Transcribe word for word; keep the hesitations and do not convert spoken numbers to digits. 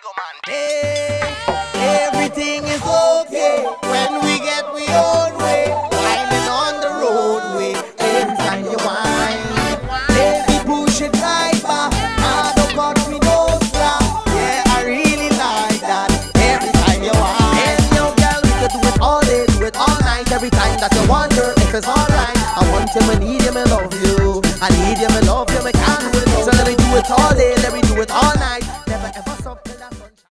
Hey, everything is okay when we get we own way. Whining on the roadway, every time you whine. Baby, push it right back. I don't cut me no slack. Yeah, I really like that. Every time you whine. And yo, girl, we could do it all day, do it all night. Every time that you wonder if it's alright. I want you, I need you, I love you. I need you, I love you, I can't do it. So let me do it all day, let me do it all night.